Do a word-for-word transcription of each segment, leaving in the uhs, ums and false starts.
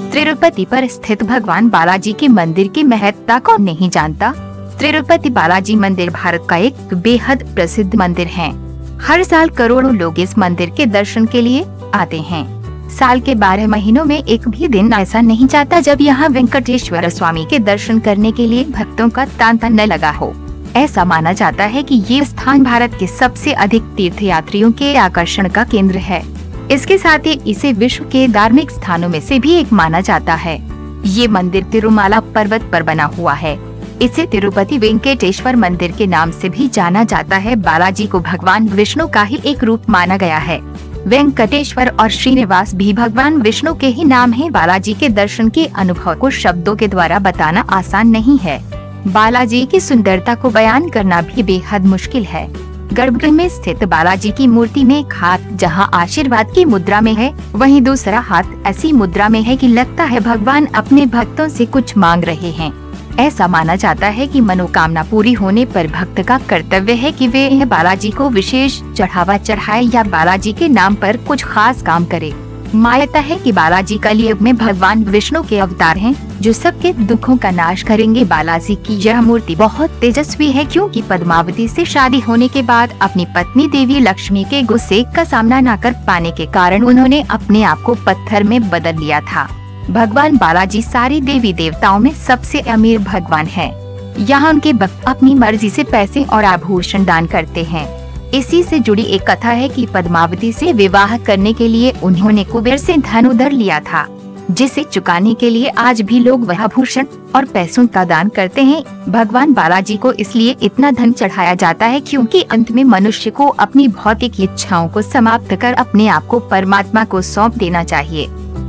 तिरुपति पर स्थित भगवान बालाजी के मंदिर की महत्ता कौन नहीं जानता। तिरुपति बालाजी मंदिर भारत का एक बेहद प्रसिद्ध मंदिर है। हर साल करोड़ों लोग इस मंदिर के दर्शन के लिए आते हैं। साल के बारह महीनों में एक भी दिन ऐसा नहीं जाता जब यहाँ वेंकटेश्वर स्वामी के दर्शन करने के लिए भक्तों का तांता न लगा हो। ऐसा माना जाता है कि ये स्थान भारत के सबसे अधिक तीर्थयात्रियों के आकर्षण का केंद्र है। इसके साथ ही इसे विश्व के धार्मिक स्थानों में से भी एक माना जाता है। ये मंदिर तिरुमाला पर्वत पर बना हुआ है। इसे तिरुपति वेंकटेश्वर मंदिर के नाम से भी जाना जाता है। बालाजी को भगवान विष्णु का ही एक रूप माना गया है। वेंकटेश्वर और श्रीनिवास भी भगवान विष्णु के ही नाम है। बालाजी के दर्शन के अनुभव को शब्दों के द्वारा बताना आसान नहीं है। बालाजी की सुंदरता को बयान करना भी बेहद मुश्किल है। गर्भगृह में स्थित बालाजी की मूर्ति में एक हाथ जहां आशीर्वाद की मुद्रा में है, वहीं दूसरा हाथ ऐसी मुद्रा में है कि लगता है भगवान अपने भक्तों से कुछ मांग रहे हैं। ऐसा माना जाता है कि मनोकामना पूरी होने पर भक्त का कर्तव्य है कि वे यह बालाजी को विशेष चढ़ावा चढ़ाए या बालाजी के नाम पर कुछ खास काम करे। मान्यता है कि बालाजी कलियुग में भगवान विष्णु के अवतार हैं, जो सबके दुखों का नाश करेंगे। बालाजी की यह मूर्ति बहुत तेजस्वी है, क्योंकि पद्मावती से शादी होने के बाद अपनी पत्नी देवी लक्ष्मी के गुस्से का सामना न कर पाने के कारण उन्होंने अपने आप को पत्थर में बदल लिया था। भगवान बालाजी सारी देवी देवताओं में सबसे अमीर भगवान है। यहाँ उनके भक्त अपनी मर्जी से पैसे और आभूषण दान करते हैं। इसी से जुड़ी एक कथा है कि पद्मावती से विवाह करने के लिए उन्होंने कुबेर से धन उधार लिया था, जिसे चुकाने के लिए आज भी लोग वह आभूषण और पैसों का दान करते हैं। भगवान बालाजी को इसलिए इतना धन चढ़ाया जाता है क्योंकि अंत में मनुष्य को अपनी भौतिक इच्छाओं को समाप्त कर अपने आप को परमात्मा को सौंप देना चाहिए।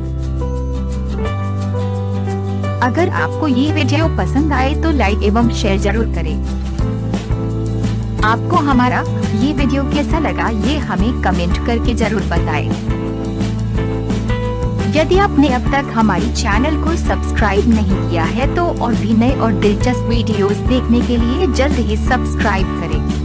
अगर आपको ये वीडियो पसंद आए तो लाइक एवं शेयर जरूर करें। आपको हमारा ये वीडियो कैसा लगा ये हमें कमेंट करके जरूर बताएं। यदि आपने अब तक हमारी चैनल को सब्सक्राइब नहीं किया है तो और भी नए और दिलचस्प वीडियोस देखने के लिए जल्द ही सब्सक्राइब करें।